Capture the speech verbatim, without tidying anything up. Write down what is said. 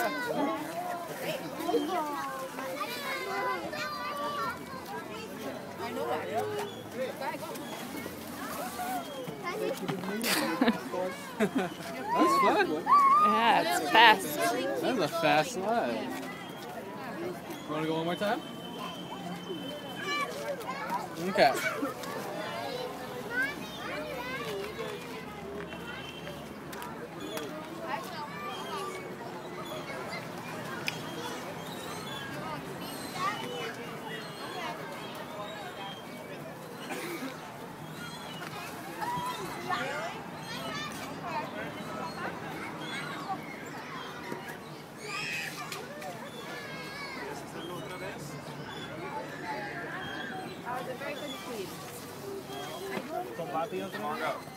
That's fun. Yeah, it's fast. That's a fast slide. You want to go one more time? Okay. Very good speed. Combate otro.